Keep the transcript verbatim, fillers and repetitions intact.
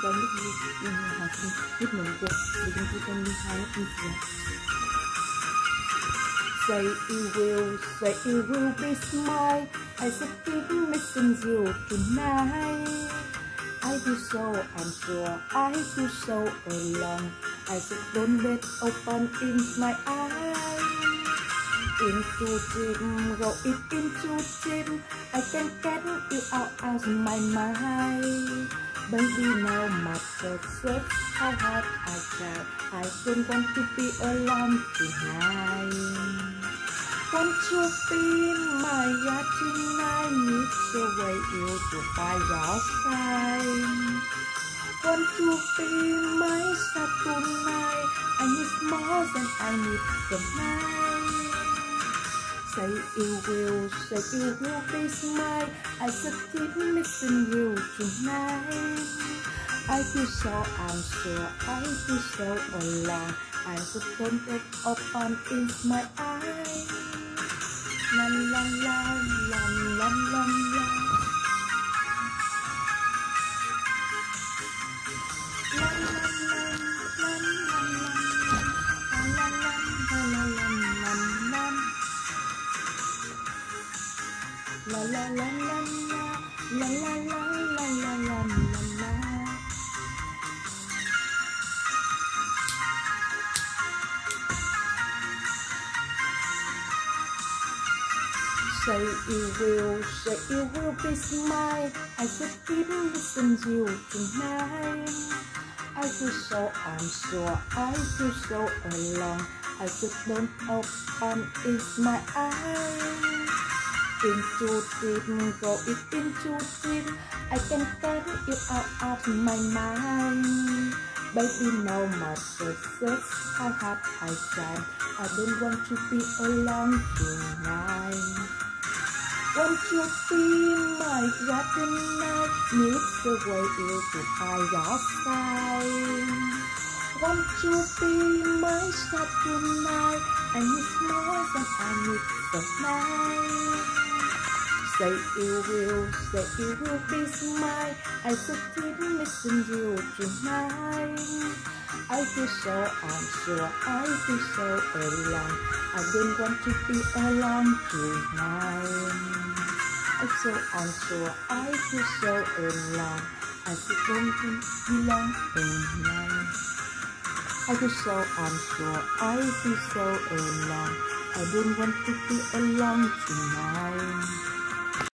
cho nước đi in hàng sinh nước nồng cuộc để chúng tôi con đi hai nước đi kia. Say you will, say you will be mine. I said keep missing you tonight. I feel so unsure, I feel so alone. I said don't let open in my eyes. Into dream, go it into dream. I can't get you out of my mind. Baby, now my perfect, how hard I try. I don't want to be alone tonight. Want to be my yacht tonight? Need the way you to by your side. Want to be my star tonight? I need more than I need tonight. Say you will, say you will be mine. I said keep missing you tonight. I feel so unsure, I feel so alone. I said don't let open in my eyes. La la la la la la la. La la la la la la la la la. La la la la la la la la la la la. Say you will, say you will be mine. I said keep missing you tonight. I feel so unsure, I feel so alone. I said don't open is my eyes. Into deep, go it into deep. I can't get you out of my mind. Baby, no matter how hard I try, I don't want to be alone tonight. Want to be my yacht tonight? Need the way you to by your side. Want to be my star tonight? I need more than I need tonight. Say you will, say you will be mine. I said keep missing you tonight. I feel so unsure, I feel so alone. I don't want to be alone tonight. I'm so unsure, I feel so alone. I feel don't belong tonight. I feel so unsure, I feel so alone. I don't want to be alone tonight.